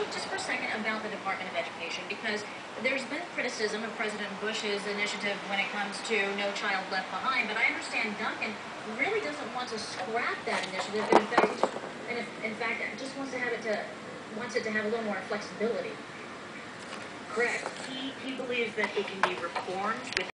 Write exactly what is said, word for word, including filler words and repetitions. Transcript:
speak just for a second about the Department of Education? Because there's been criticism of President Bush's initiative when it comes to No Child Left Behind, but I understand Duncan really doesn't want to scrap that initiative, and in fact, and if, in fact, just wants to have it to wants it to have a little more flexibility. Correct. He he believes that it can be reformed with